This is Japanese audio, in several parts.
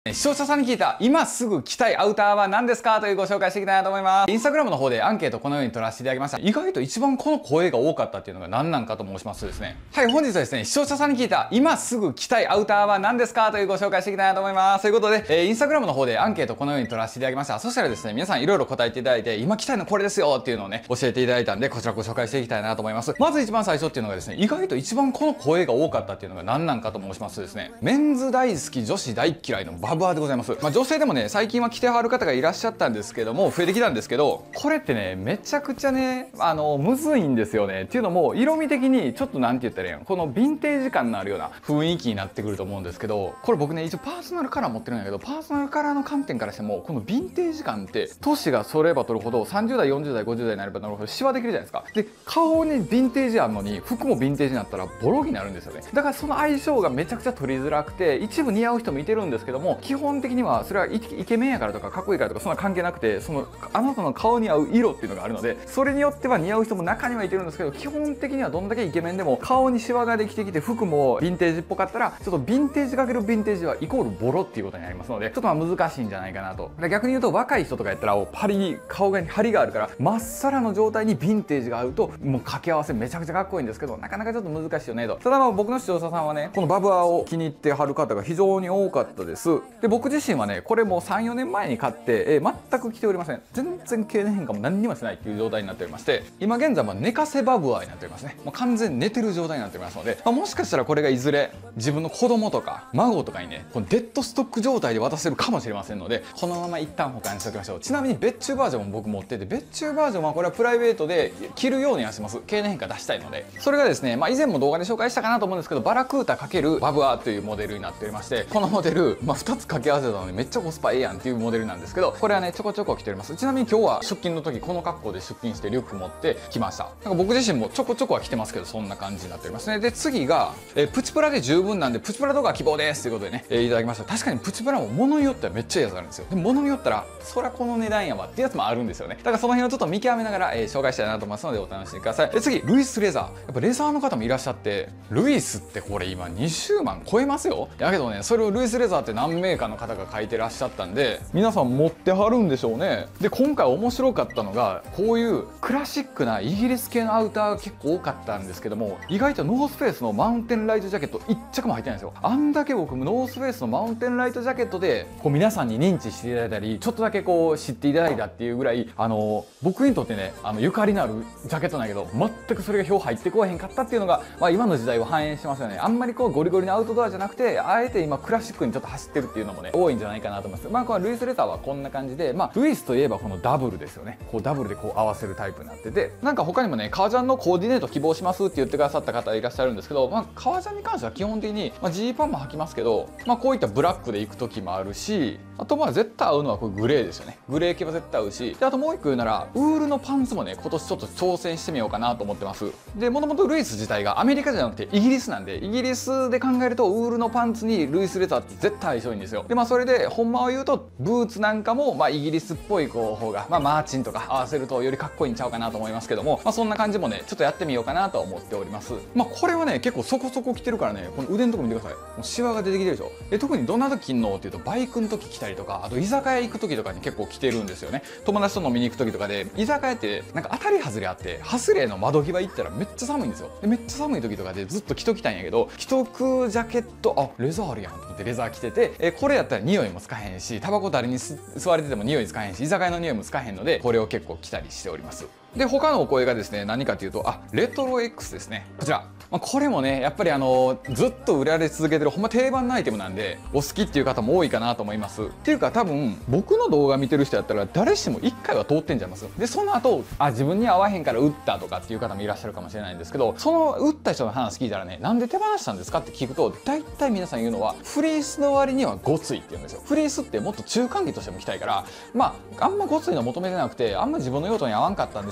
視聴者さんに聞いた今すぐ着たいアウターは何ですかというご紹介していきたいなと思います。インスタグラムの方でアンケートこのように取らせていただきました。意外と一番この声が多かったっていうのが何なんかと申しますとですね。はい、本日はですね、視聴者さんに聞いた今すぐ着たいアウターは何ですかというご紹介していきたいなと思います。ということで、インスタグラムの方でアンケートこのように取らせていただきました。そしたらですね、皆さんいろいろ答えていただいて、今着たいのこれですよっていうのをね、教えていただいたんで、こちらご紹介していきたいなと思います。まず一番最初っていうのがですね、意外と一番この声が多かったっていうのが何なんかと申しますとですね、メンズ大好き女子大嫌いのバブアーでございます。女性でもね、最近は着てはる方がいらっしゃったんですけども、増えてきたんですけど、これってね、めちゃくちゃね、むずいんですよね。っていうのも、色味的にちょっとなんて言ったらいいの、このヴィンテージ感のあるような雰囲気になってくると思うんですけど、これ僕ね、一応パーソナルカラー持ってるんだけど、パーソナルカラーの観点からしても、このヴィンテージ感って、年がそれば取るほど、30代、40代、50代になればなるほど、シワできるじゃないですか。で、顔にヴィンテージあるのに、服もヴィンテージになったら、ボロになるんですよね。だからその相性がめちゃくちゃ取りづらくて、一部似合う人もいてるんですけども、基本的には、それはイケメンやからとかかっこいいからとかそんな関係なくて、そのあなたの顔に合う色っていうのがあるので、それによっては似合う人も中にはいてるんですけど、基本的にはどんだけイケメンでも顔にシワができてきて服もヴィンテージっぽかったら、ちょっとヴィンテージかけるヴィンテージはイコールボロっていうことになりますので、ちょっと難しいんじゃないかなと。逆に言うと若い人とかやったら顔が張りがあるからまっさらの状態にヴィンテージが合うともう掛け合わせめちゃくちゃかっこいいんですけど、なかなかちょっと難しいよねと。ただ僕の視聴者さんはね、このバブアーを気に入ってはる方が非常に多かったです。で、僕自身はね、これもう 3,4 年前に買って、全く着ておりません。全然経年変化も何にもしないっていう状態になっておりまして、今現在寝かせバブアーになっておりますね。もう完全に寝てる状態になっておりますので、もしかしたらこれがいずれ自分の子供とか孫とかにね、このデッドストック状態で渡せるかもしれませんので、このまま一旦保管しておきましょう。ちなみに別注バージョンも僕持ってて、別注バージョンはこれはプライベートで着るようにはします。経年変化出したいので。それがですね、以前も動画で紹介したかなと思うんですけど、バラクータ×バブアーというモデルになっておりまして、このモデル、2つ掛け合わせたのでめっちゃコスパええやんっていうモデルなんですけど、これはね、ちょこちょこ着ております。ちなみに今日は出勤の時この格好で出勤してリュック持ってきました。なんか僕自身もちょこちょこは着てますけど、そんな感じになっておりますね。で、次が、プチプラで十分なんでプチプラ動画希望ですということでね、いただきました。確かにプチプラも物によってはめっちゃいいやつあるんですよ。でも物によったらそりゃこの値段やわっていうやつもあるんですよね。だからその辺をちょっと見極めながら、紹介したいなと思いますのでお楽しみください。で、次ルイスレザー。やっぱレザーの方もいらっしゃって、ルイスってこれ今20万超えますよ。やけどね、それをルイスレザーって何名かの方が書いてらっしゃったんで、皆さん持ってはるんでしょうね。で、今回面白かったのが、こういうクラシックなイギリス系のアウターが結構多かったんですけども、意外とノースフェイスのマウンテンライトジャケット1着も入ってないんですよ。あんだけ僕もノースフェイスのマウンテンライトジャケットでこう皆さんに認知していただいたり、ちょっとだけこう知っていただいたっていうぐらい、僕にとってね、ゆかりのあるジャケットなんやけど、全くそれが票入ってこえへんかったっていうのが、今の時代を反映してますよね。あんまりこうゴリゴリのアウトドアじゃなくて、あえて今クラシックにちょっと走ってるっていうのもね、多いんじゃないかなと思います。このルイスレザーはこんな感じで、ルイスといえばこのダブルですよね。こうダブルでこう合わせるタイプになってて、なんか他にもね、革ジャンのコーディネート希望しますって言ってくださった方いらっしゃるんですけど、革ジャンに関しては基本的にジーパンも履きますけど、こういったブラックで行く時もあるし、あと絶対合うのはこれグレーですよね。グレー系は絶対合うし、であともう一個言うならウールのパンツもね、今年ちょっと挑戦してみようかなと思ってます。で、もともとルイス自体がアメリカじゃなくてイギリスなんで、イギリスで考えるとウールのパンツにルイスレザーって絶対相性いいんですよ。で、それでほんまを言うとブーツなんかもイギリスっぽい方がマーチンとか合わせるとよりかっこいいんちゃうかなと思いますけども、そんな感じもね、ちょっとやってみようかなと思っております。これはね、結構そこそこ着てるからね、この腕のとこ見てください。もうシワが出てきてるでしょ。で、特にどんな時着んのっていうと、バイクの時着たりとか、あと居酒屋行く時とかに結構着てるんですよね。友達と飲みに行く時とかで、居酒屋ってなんか当たり外れあって、ハスレーの窓際行ったらめっちゃ寒いんですよ。で、めっちゃ寒い時とかでずっと着ときたいんやけど、着とくジャケット、レザーあるやんと思ってレザー着てて、これやったら匂いもつかへんし、タバコ誰に吸われてても匂いつかへんし、居酒屋の匂いもつかへんので、これを結構着たりしております。で、他のお声がですね、何かというと、レトロ X ですね。こちら。これもね、やっぱりずっと売られ続けてるほんま定番のアイテムなんで、お好きっていう方も多いかなと思います。っていうか多分、僕の動画見てる人やったら誰しも1回は通ってんじゃいます。で、その後、自分に合わへんから売ったとかっていう方もいらっしゃるかもしれないんですけど、その売った人の話聞いたらね、なんで手放したんですかって聞くと、大体皆さん言うのは、フリースの割にはごついって言うんですよ。フリースってもっと中間着としても着たいから、あんまごついの求めてなくて、あんま自分の用途に合わんかったんで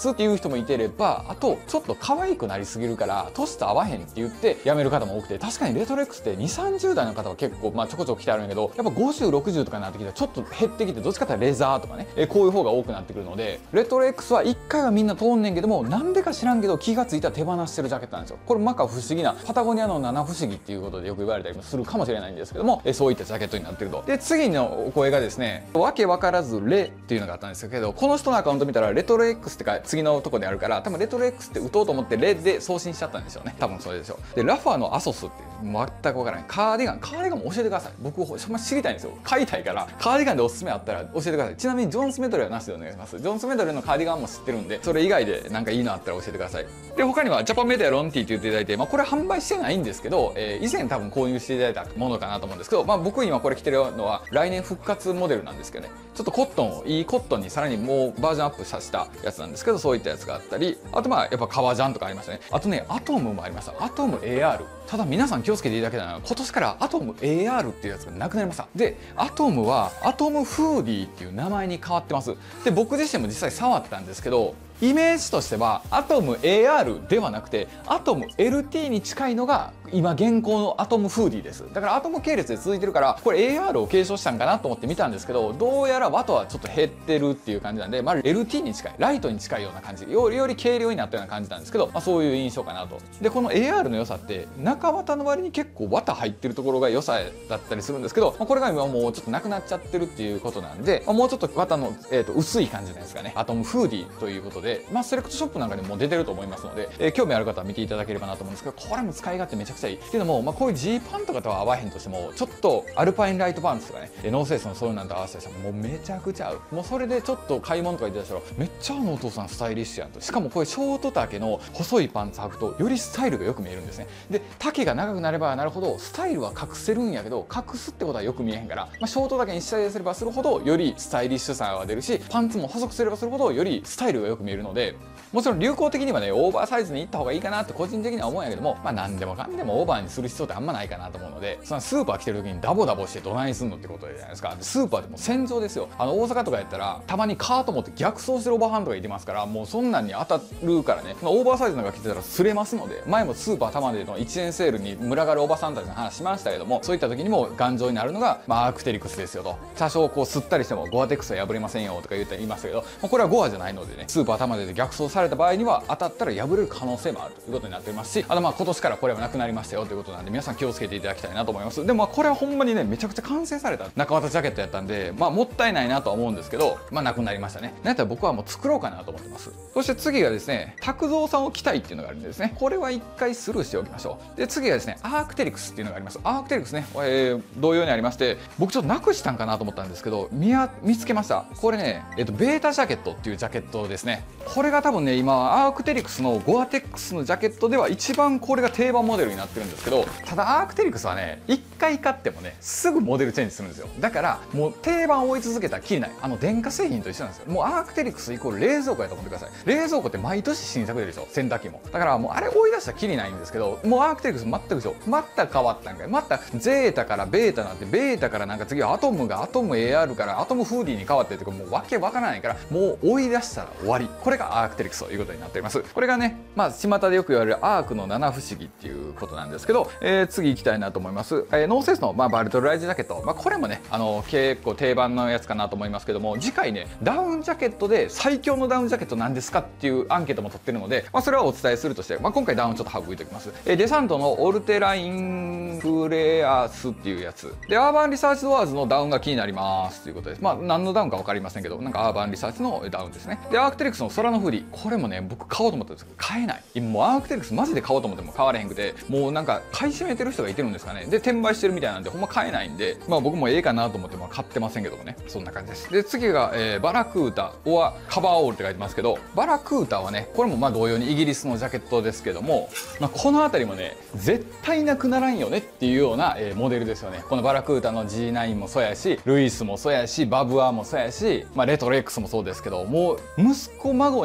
ますっていう人もいてれば、あとちょっと可愛くなりすぎるから年と合わへんって言ってやめる方も多くて、確かにレトロ X って2、30代の方は結構ちょこちょこ来てあるんやけど、やっぱ50、60とかになってきたらちょっと減ってきて、どっちかっていうとレザーとかね、こういう方が多くなってくるので、レトロ X は1回はみんな通んねんけども、なんでか知らんけど気がついたら手放してるジャケットなんですよ。これ不思議なパタゴニアの七不思議っていうことでよく言われたりもするかもしれないんですけども、そういったジャケットになってると。で次のお声がですね、わけわからずレっていうのがあったんですけど、この人のアカウント見たらレトロ X って次のとこであるから、多分レトロ X って打とうと思ってレで送信しちゃったんですよね。多分それでしょ。でラファのアソスっていう全くわからないカーディガンも教えてください。僕ほんま知りたいんですよ。買いたいからカーディガンでおすすめあったら教えてください。ちなみにジョンスメドレーはなしでお願いします。ジョンスメドレーのカーディガンも知ってるんで、それ以外でなんかいいのあったら教えてください。で他にはジャパンメディアロンティって言っていただいて、これ販売してないんですけど、以前多分購入していただいたものかなと思うんですけど、僕今これ着てるのは来年復活モデルなんですけどね、ちょっとコットンをいいコットンにさらにもうバージョンアップさせたやつなんですけど、そういったやつがあったり、あとやっぱ革ジャンとかありましたね。あとねアトムもありました。アトム AR。ただ皆さん気をつけていただきたいのは、今年からアトム AR っていうやつがなくなりました。でアトムはアトムフーディーっていう名前に変わってます。で僕自身も実際触ったんですけど、イメージとしてはアトム AR ではなくてアトム LT に近いのが今現行のアトムフーディーです。だからアトム系列で続いてるから、これ AR を継承したんかなと思って見たんですけど、どうやらワトはちょっと減ってるっていう感じなんで、LT に近いライトに近いような感じ、より軽量になったような感じなんですけど、そういう印象かなと。でこの AR の良さって中綿の割に結構綿入ってるところが良さだったりするんですけど、これが今もうちょっとなくなっちゃってるっていうことなんで、もうちょっと綿の、薄い感じなんですかね、アトムフーディーということで、セレクトショップなんかでも出てると思いますので、興味ある方は見ていただければなと思うんですけど、これも使い勝手めちゃくちゃいいっていうのも、こういうジーパンとかとは合わへんとしても、ちょっとアルパインライトパンツとかね、ノースフェイスのそういうのと合わせたらもうめちゃくちゃ合う。もうそれでちょっと買い物とか行ってたら、めっちゃお父さんスタイリッシュやんと。しかもこれショート丈の細いパンツ履くとよりスタイルがよく見えるんですね。で丈が長くなればなるほどスタイルは隠せるんやけど、隠すってことはよく見えへんから、ショート丈にしたりすればするほどよりスタイリッシュさが出るし、パンツも細くすればするほどよりスタイルがよく見えるので、もちろん流行的にはねオーバーサイズに行った方がいいかなって個人的には思うんやけども、何でもかんでもオーバーにする必要ってあんまないかなと思うので、そのスーパー来てる時にダボダボしてどないすんのってことじゃないですか。スーパーでも戦場ですよ。大阪とかやったらたまにカート持って逆走してるおばはんとかいてますから、もうそんなんに当たるからね、オーバーサイズなんか着てたら擦れますので、前もスーパー玉での1円セールに群がるおばさんたちの話しましたけども、そういった時にも頑丈になるのが、アークテリクスですよと。多少こう吸ったりしてもゴアテックスは破れませんよとか言いましたけど、これはゴアじゃないのでね、スーパー玉で逆走された場合には当たったら破れる可能性もあるということになっておりますし、あと今年からこれはなくなりましたよということなんで、皆さん気をつけていただきたいなと思います。でもこれはほんまにねめちゃくちゃ完成された中綿ジャケットやったんで、もったいないなとは思うんですけど、なくなりましたね。なんやったら僕はもう作ろうかなと思ってます。そして次がですね、拓三さんを着たいっていうのがあるんですね。これは一回スルーしておきましょう。で次がですね、アークテリクスっていうのがあります。アークテリクスね、同様にありまして、僕ちょっとなくしたんかなと思ったんですけど、見つけました。これね、ベータジャケットっていうジャケットですね。これが多分ね今アークテリクスのゴアテックスのジャケットでは一番これが定番モデルになってるんですけど、ただアークテリクスはね一回買ってもねすぐモデルチェンジするんですよ。だからもう定番を追い続けたらきりない、電化製品と一緒なんですよ。もうアークテリクスイコール冷蔵庫やと思ってください。冷蔵庫って毎年新作出るでしょ、洗濯機も。だからもうあれ追い出したらきりないんですけど、もうアークテリクス全く一緒。また変わったんかい、またゼータからベータなんて、ベータからなんか次はアトムがアトム AR からアトムフーディーに変わってとか、もうわけわからないから、もう追い出したら終わり。これがアークテリクスということになっております。これがね巷でよく言われるアークの七不思議っていうことなんですけど、次行きたいなと思います。ノーセースの、バルトルライズジャケット、これもね結構定番のやつかなと思いますけども、次回ねダウンジャケットで最強のダウンジャケットなんですかっていうアンケートも取ってるので、それはお伝えするとして、今回ダウンちょっと省いておきます。デサントのオルテラインフレアスっていうやつで、アーバンリサーチドアーズのダウンが気になりますということです。何のダウンか分かりませんけど、なんかアーバンリサーチのダウンですね。でアークテリクスの空のフーディ、これもね僕買おうと思ったんですけど買えない。今もうアークテリクスマジで買おうと思っても買われへんくて、もうなんか買い占めてる人がいてるんですかね。で転売してるみたいなんでほんま買えないんで、僕もええかなと思って買ってませんけどもね、そんな感じです。で次が、バラクータはカバーオールって書いてますけど、バラクータはねこれも同様にイギリスのジャケットですけども、この辺りもね絶対なくならんよねっていうような、モデルですよね。このバラクータの G9 もそうやし、ルイスもそうやし、バブアーもそうやし、レトロ X もそうですけど、もう息子孫に引き継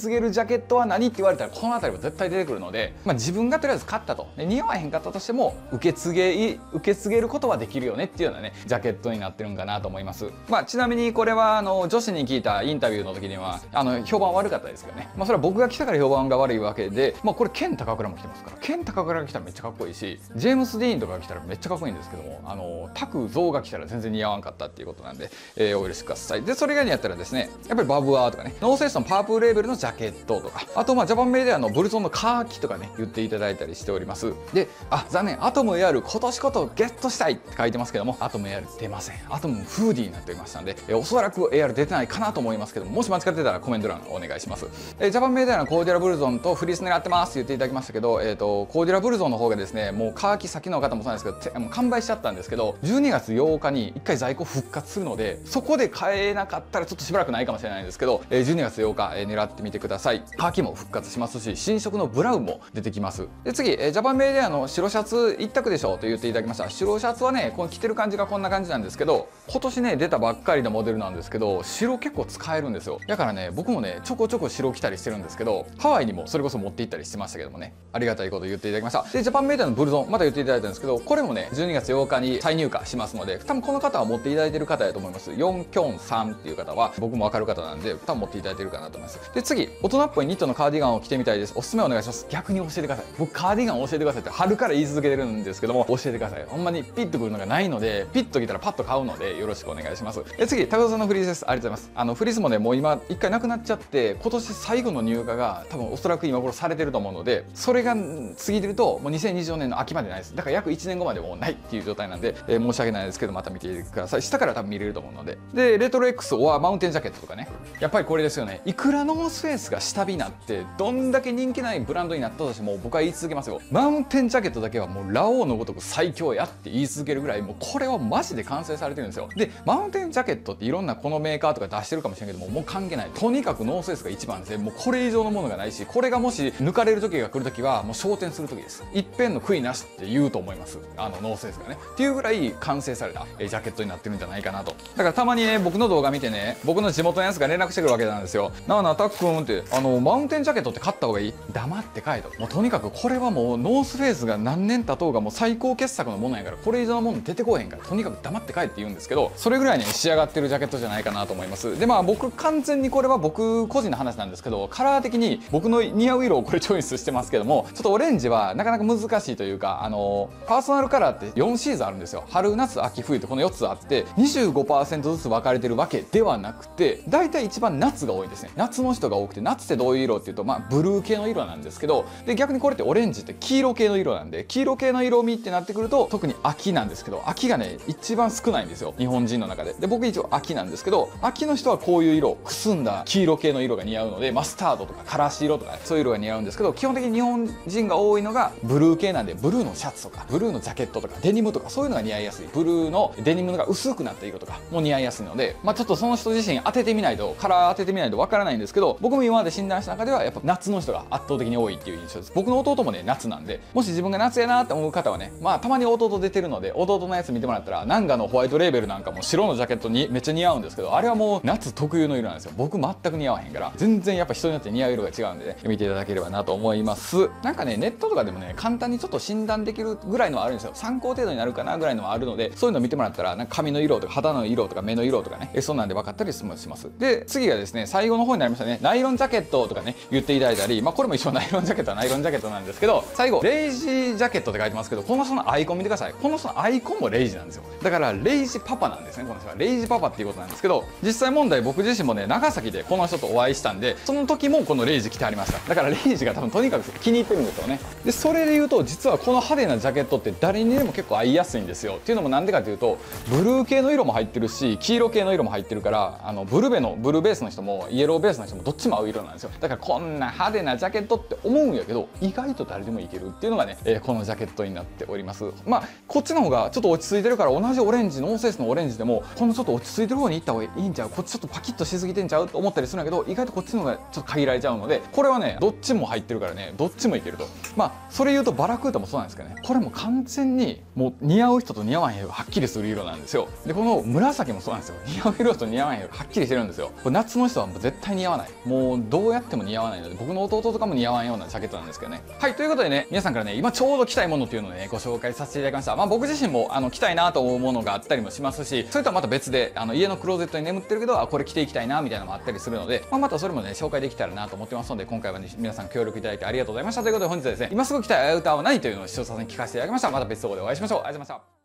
継げるジャケットは何って言われたらこの辺りは絶対出てくるので、自分がとりあえず買ったと、似合わへんかったとしても受け継げることはできるよねっていうようなねジャケットになってるんかなと思います。ちなみにこれは女子に聞いたインタビューの時には評判悪かったですけどね、それは僕が来たから評判が悪いわけで、これケン高倉も来てますから、ケン高倉が来たらめっちゃかっこいいし、ジェームス・ディーンとかが来たらめっちゃかっこいいんですけども、タクゾウが来たら全然似合わんかったっていうことなんで、お許しください。でそれ以外にやったらですね、やっぱりバブアーとかね、ノースフェイスのパープルレーベルのジャケットとか、あとジャパンメディアのブルゾンのカーキとかね言っていただいたりしております。で残念、アトム AR 今年こそゲットしたいって書いてますけども、アトム AR 出ません。アトムフーディーになっておりましたので、おそらく AR 出てないかなと思いますけども、もし間違ってたらコメント欄お願いします。ジャパンメディアのコーディラブルゾンとフリース狙ってますって言っていただきましたけど、コーディラブルゾンの方がですね、もうカーキ先の方もそうなんですけどもう完売しちゃったんですけど、12月8日に1回在庫復活するので、そこで買えなかったらちょっとしばらくないかもしれないんですけど、12月8日、狙ってみてください。カーキも復活しますし、新色のブラウンも出てきます。で次、ジャパンメディアの白シャツ一択でしょと言っていただきました。白シャツはね、この着てる感じがこんな感じなんですけど、今年ね出たばっかりのモデルなんですけど、白結構使えるんですよ。だからね、僕もねちょこちょこ白着たりしてるんですけど、ハワイにもそれこそ持って行ったりしてましたけどもね、ありがたいこと言っていただきました。でジャパンメディアのブルゾンまた言っていただいたんですけど、これもね12月8日に再入荷しますので、多分この方は持っていただいてる方だと思います。4キョン3っていう方は僕も分かる方なんで、多分持っていただいてるかなと思います。で次、大人っぽいニットのカーディガンを着てみたいです。おすすめお願いします。逆に教えてください。僕カーディガン教えてくださいって春から言い続けてるんですけども、教えてください。ほんまにピッとくるのがないので、ピッと来たらパッと買うのでよろしくお願いします。で次、高田さんのフリースです。ありがとうございます。フリースもねもう今1回なくなっちゃって、今年最後の入荷が多分おそらく今頃されてると思うので、それが過ぎてるともう2024年の秋までないです。だから約1年後までもうないっていう状態なんで、申し訳ないですけどまた見てください。下から多分見れると思うので。でレトロ X はマウンテンジャケットとかね、やっぱりこれですよね。いくらノースフェイスが下火になってどんだけ人気ないブランドになったとしても、僕は言い続けますよ。マウンテンジャケットだけはもうラオウのごとく最強やって言い続けるぐらい、もうこれはマジで完成されてるんですよ。でマウンテンジャケットっていろんなこのメーカーとか出してるかもしれないけども、もう関係ない。とにかくノースフェイスが一番で、もうこれ以上のものがないし、これがもし抜かれる時が来る時はもう昇天する時です。一辺の悔いなしって言うと思います。ノースフェイスがねっていうぐらい完成されたジャケットになってるんじゃないかなと。だからたまにね僕の動画見てね、僕の地元のやつが連絡してくるわけなんですよ。なあなあたっくんってマウンテンジャケットって買った方がいい？黙って買えと。もうとにかくこれはもうノースフェイスが何年経とうがもう最高傑作のものやから、これ以上のもの出てこへんから、とにかく黙って買えって言うんですけど、それぐらいね仕上がってるジャケットじゃないかなと思います。で僕完全にこれは僕個人の話なんですけど、カラー的に僕の似合う色をこれチョイスしてますけども、ちょっとオレンジはなかなか難しいというか、パーソナルカラーって4シーズンあるんですよ。春夏秋冬ってこの4つあって、 25% ずつ分かれてるわけではなくて、大体一番夏が多いですね。夏の人が多くて、夏ってどういう色っていうとブルー系の色なんですけど、で逆にこれってオレンジって黄色系の色なんで、黄色系の色味ってなってくると特に秋なんですけど、秋がね一番少ないんですよ、日本人の中で。で僕一応秋なんですけど、秋の人はこういう色、くすんだ黄色系の色が似合うので、マスタードとかからし色とか、ね、そういう色が似合うんですけど、基本的に日本人が多いのがブルー系なんで、ブルーのシャツとかブルーのジャケットとかデニムとか、そういうのが似合いやすい。ブルーのデニムが薄くなった色とかも似合いやすいので、ちょっとその人自身当ててみないと、カラー当ててみないとわからないんですけど、僕も今まで診断した中ではやっぱ夏の人が圧倒的に多いっていう印象です。僕の弟もね夏なんで、もし自分が夏やなって思う方はね、たまに弟出てるので弟のやつ見てもらったら、ナンガのホワイトレーベルなんかも白のジャケットにめっちゃ似合うんですけど、あれはもう夏特有の色なんですよ。僕全く似合わへんから、全然やっぱ人によって似合う色が違うんでね、見ていただければなと思います。なんかねネットとかでもね簡単にちょっと診断できるぐらいのはあるんですよ。参考程度になるかなぐらいのはあるので、そういうの見てもらったら、なんか髪の色とか肌の色とか目の色とかね、そんなんで分かったりします。で次がですね、最後の方になりましたね。ナイロンジャケットとかね言っていただいたり、これも一応ナイロンジャケットはナイロンジャケットなんですけど、最後レイジジャケットって書いてますけど、この人のアイコン見てください。この人のアイコンもレイジなんですよ。だからレイジパパなんですね。この人はレイジパパっていうことなんですけど、実際問題僕自身もね長崎でこの人とお会いしたんで、その時もこのレイジ着てありました。だからレイジが多分とにかく気に入ってるんですよね。でそれで言うと、実はこの派手なジャケットって誰にでも結構合いやすいんですよ。っていうのもなんでかというと、ブルー系の色も入ってるし黄色系の色も入ってるから、ブルベースの人もイエローベースの人もどっちも合う色なんですよ。だからこんな派手なジャケットって思うんやけど、意外と誰でもいけるっていうのがね、このジャケットになっております。こっちの方がちょっと落ち着いてるから、同じオレンジノースフェイスのオレンジでもこのちょっと落ち着いてる方に行った方がいいんちゃう、こっちちょっとパキッとしすぎてんちゃうと思ったりするんだけど、意外とこっちの方がちょっと限られちゃうので、これはねどっちも入ってるからね、どっちもいけると。まあそれ言うとバラクータもそうなんですけどね、これも完全にもう似合う人と似合わへん人がはっきりする色なんですよ。でこの紫もそうなんですよ、似合う色と似合わへん色がはっきりしてるんですよ。これ夏の人はもう絶対似合わない、もうどうやっても似合わないので、僕の弟とかも似合わんようなジャケットなんですけどね。はい、ということでね、皆さんからね今ちょうど着たいものっていうのをねご紹介させていただきました。まあ僕自身も着たいなと思うものがあったりもしますし、それとはまた別で家のクローゼットに眠ってるけどこれ着ていきたいなみたいなのもあったりするので、またそれもね紹介できたらなと思ってますので、今回はね皆さん協力いただいてありがとうございました。ということで本日はですね、今すぐ着たいアウターは何というのを視聴者さんに聞かせていただきました。また別動画でお会いしましょう。ありがとうございました。